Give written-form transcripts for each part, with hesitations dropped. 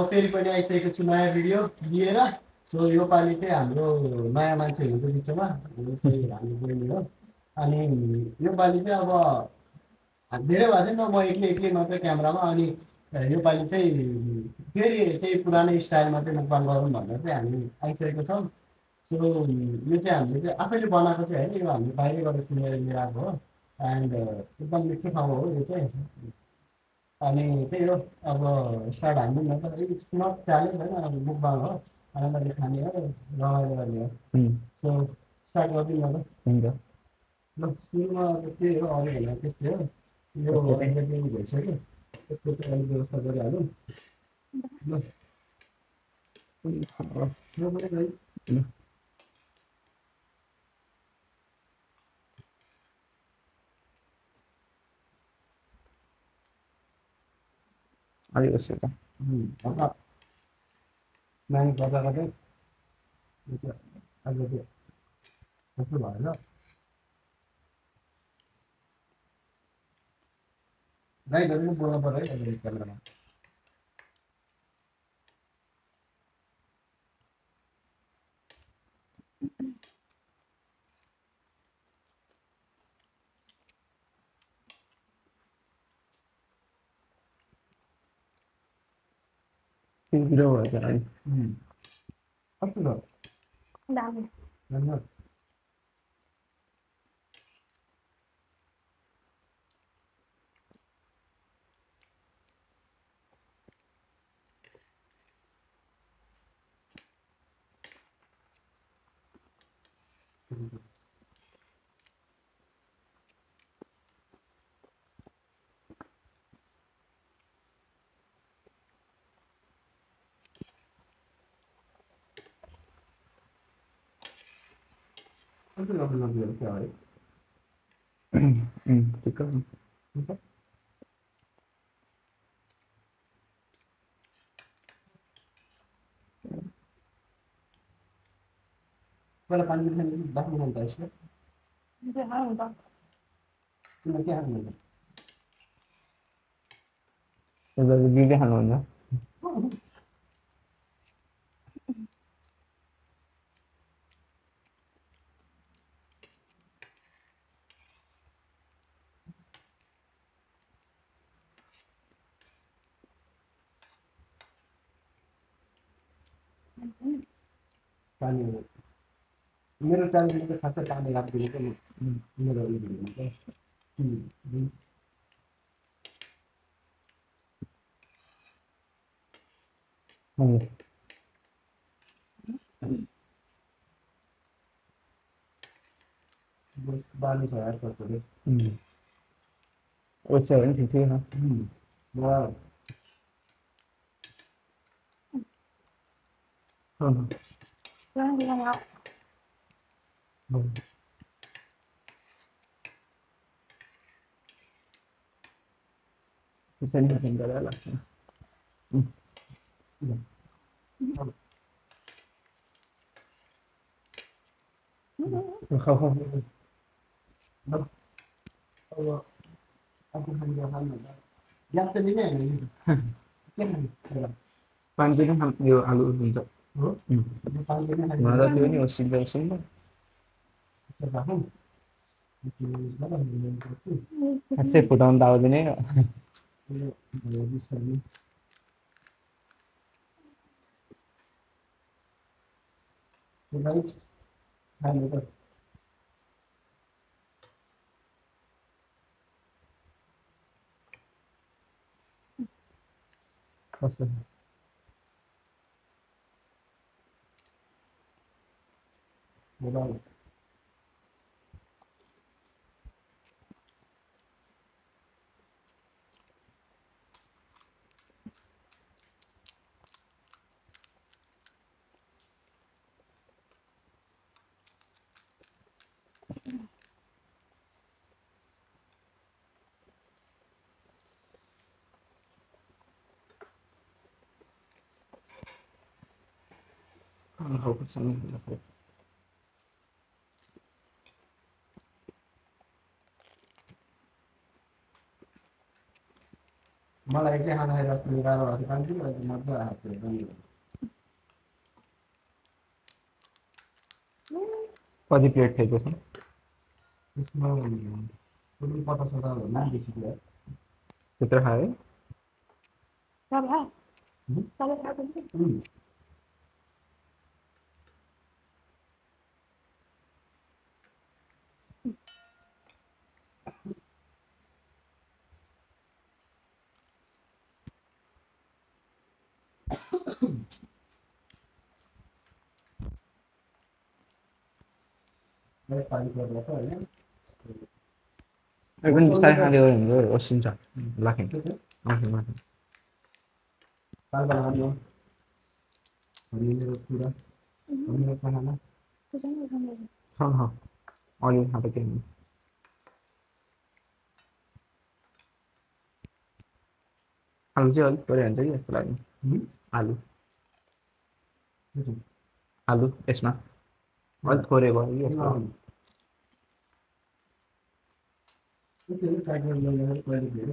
फेरि पनि आइसकेको छु नयाँ भिडियो लिएर। सो योपालि चाहिँ हाम्रो नयाँ मान्छे हुनुहुन्छ बिचमा, यो चाहिँ हाम्रो बहिनी हो। अनि योपालि चाहिँ अब धेरै भएको थिएन, म एक्लै एक्लै मात्रै क्यामेरामा। अनि योपालि चाहिँ फेरि त्यही पुरानै स्टाइलमा चाहिँ मुकबाङ गरौँ भनेर चाहिँ हामी आइसकेको छौँ। सो यो चाहिँ हामीले चाहिँ आफैले बनाएको चाहिँ होइन, यो हामीले बाहिरबाट किनेर लिएर आएको हो। एन्ड एकदम मिठो ठाउँ हो यो चाहिँ। अनि त्यही हो, अब स्टार्ट हान्दिउँ न त। इट्स नट च्यालेन्ज होइन, अब मुकबाङ हो, आनन्दले खाने हो, रमाइलो गर्ने हो। सो स्टार्ट गरिदिउँ न त। हुन्छ ल। सुरुमा अब त्यही हो, अरू भनेर त्यस्तै हो। यो अलिकति भइसक्यो, त्यसको चाहिँ अलिक व्यवस्था गरिहालौँ ल। अलिक उसो त नानी गर्दा गर्दै अलिकति कस्तो भएन। गाइडहरू पनि बोल्नु पऱ्यो है अलिकति क्यामेरामा। भिडियो भएछ है। कस्तो छ? दामी। राम्रो। कस्तो राम्रो नदिएर क्या है? ठिक हो। पहिला पानी खाने बाँच्नु मन त यसले तिमीलाई के खानुहुन्छ? दिँदै खानुहुन्छ? पानी मेरो च्यालेन्जमा चाहिँ खासै पानी राखिदिनु चाहिँ मेरो उयो हुन्छ। बाली छ यार कसरी। वैसे हो नि ठिक ठिक छ। त्यसरी खान्छ होला लाग्छ। खाऊ खाऊ। अब आफू खाने खानु भन्दा ग्यास त लिने होइन नि। के खाने? पानी पनि यो आलु हुन्छ हो। पानी पनि खानु त्यो नि उसिन्छ उसिन्छ। खासै फुटाउनु त आउँदैन है। खानु त कस्तो मलाई के खाना खाइरहेको गाह्रो भएको पानी मजा आएको थियो कति प्लेट थियो त्यसमा त्यसमा 50-वटा भन्दा पनि बेसी थियो त्यत्रो खायो पानी पर्दैछ होइन पनि बिस्तारै खाँदै गयो भने चाहिँ ओसिन्छ लाखेँ माथि माथि पाल्पा लाग्यो मेरो कुरा मेरो चाहना हाँ अलि खाँदा केही हुँदैन आलु चाहिँ अलिक थोरै हुन्छ कि जस्तो लाग्यो आलु आलु यसमा अलिक थोरै भयो कि जस्तो लाग्यो त्यसरी साइडमा लगाएर कहिले धेरै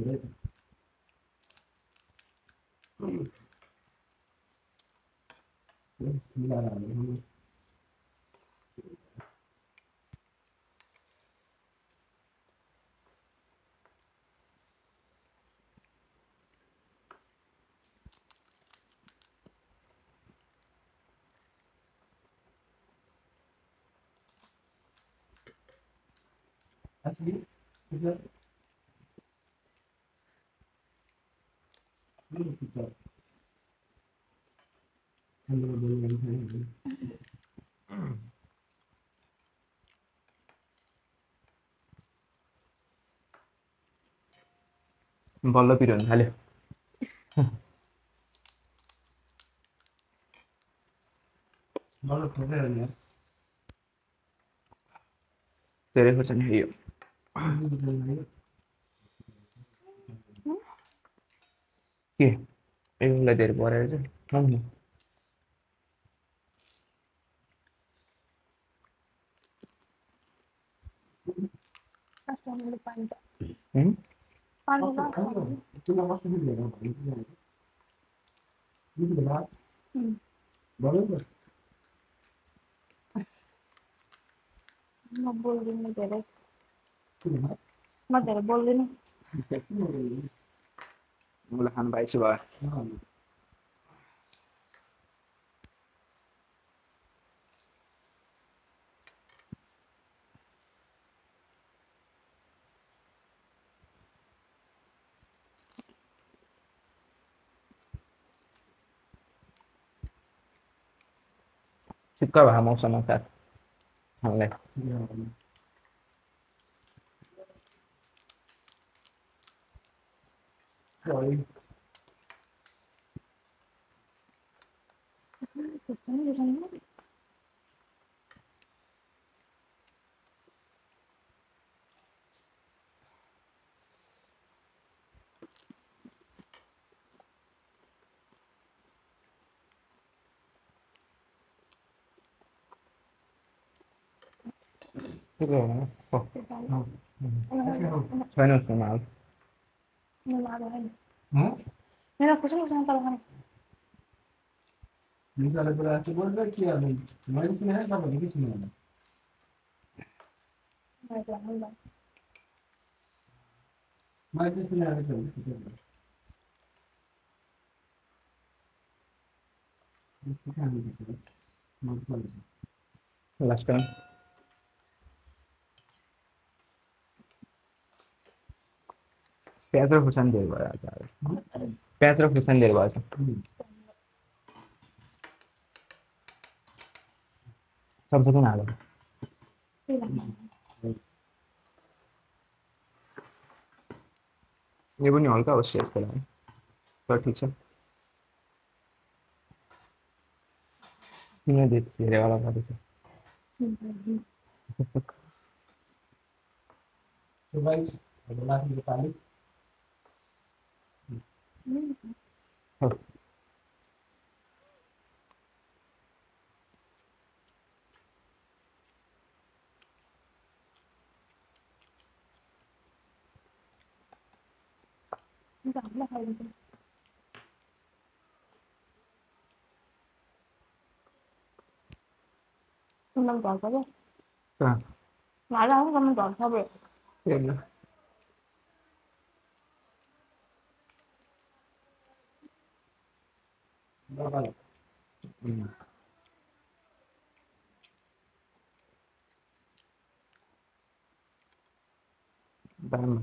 मिलाएर हाल्नु Asli, kita ini kita handle dengan ini. बल्ल पिरो हुन थाल्यो Malu kerja ya. धेरै खुर्सानी खाइयो के एउटालाई धेरै परेर चाहिँ खाउँ Cuma masuk di dalam ini. Ini benar. Baru म बोल्दिनँ धेरै benar. म धेरै बोल्दिनँ मलाई खानु पाएछु भयो चिक्क भयो मौसममा साथ हामीलाई Sorry. के गर्नु छैन उसको माल मेरा खुसी खुसी तल खाने Misalnya berarti boleh kia ni. Mai sini है सब देखी सुनी है. मैं तो नहीं बात Mai sini है सब. लास्ट टाइम प्याज र खुर्सानी धेरै भयो आज प्याज र खुर्सानी धेरै भएछ सब्जी पनि हाल्यो यो पनि हल्का होस् यस्तो लाग्यो तर ठिक छ किन धेरै वाला गर्दैछ So guys, adalah di tali. हुन्छ हामीलाई खाइदिन्छ तिमीलाई ढल्छ क्या कहाँ भाडा आउनु तिमीलाई ढल्छ बे हेर्नु नेपाल दाम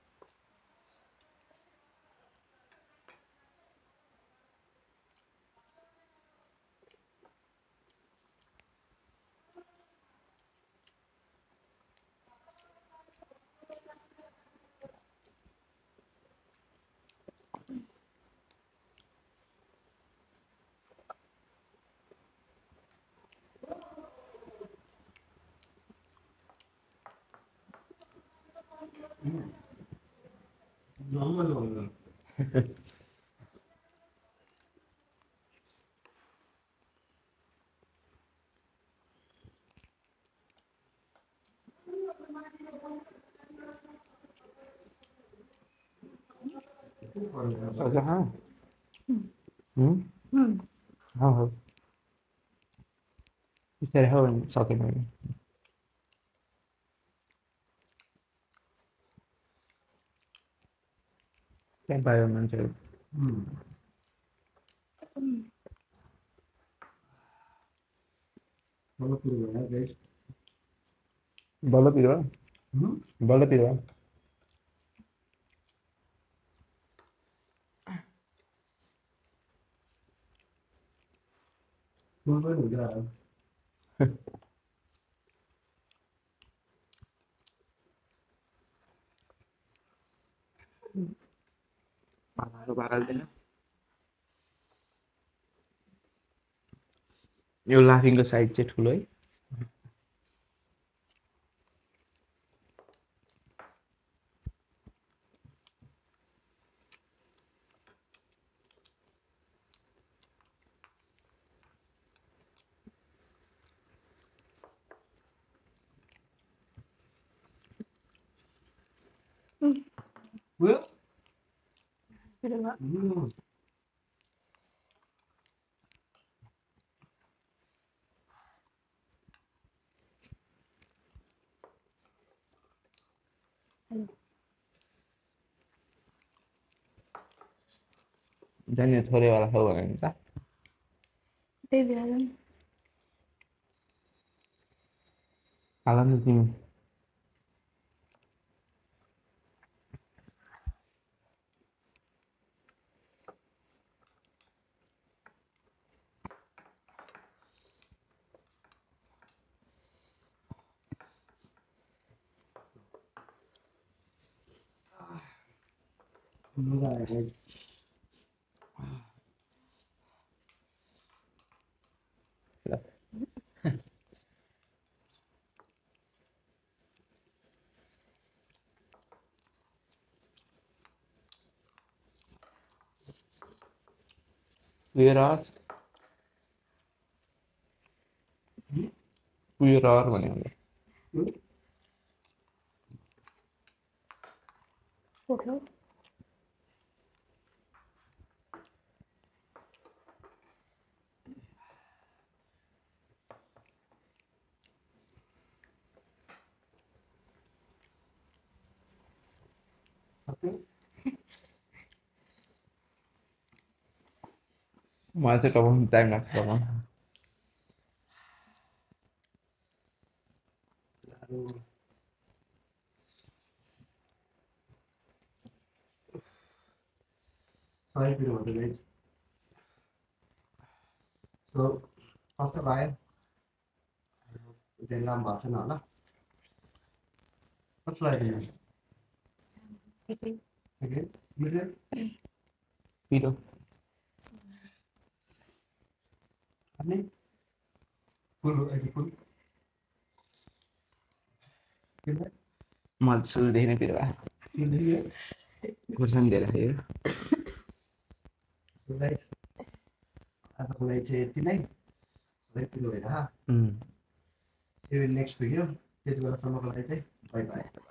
अच्छा हाँ हाँ हो तेरे हो शौकीन हो त्यहाँ पायो मान्छेहरू बल्ल पिरो बल्ल पिरो पालाहरू बाह्रल्दैन यो लाफिङको साइज चाहिँ ठुलो है जाने थोरैवाला हो भने नि त त्यही भएर नि हाल नि तिमी मजा आयो पुयर भन्यो पोख्यो मलाई चाहिँ टपाउनु टाइम लाग्छ टपाउनु सही पिरो हुन्छ गाइस सो कस्तो भयो धेरै लामो भएको छैन होला कस्तो लाग्यो तिमीलाई पिरो अनि फुल अहिले फुल मलाई सुरुदेखि नै पिरो भयो खुर्सानी धेरै खायो गाइस आजको लागि चाहिँ यति नै सबै पिरो भएर नेक्स्ट भिडियो त्यति बेलासम्मको लागि चाहिँ बाई बाई